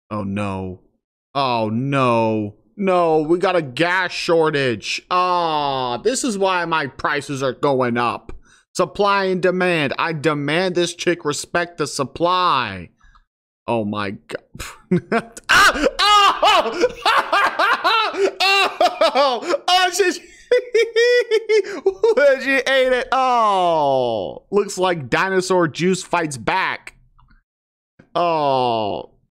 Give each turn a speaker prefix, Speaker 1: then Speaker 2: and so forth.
Speaker 1: Oh no. Oh no. No, we got a gas shortage. Ah, this is why my prices are going up. Supply and demand. I demand this chick respect the supply. Oh my god. Ah! Oh! Oh! Oh, she ate it. Oh, looks like dinosaur juice fights back. Oh.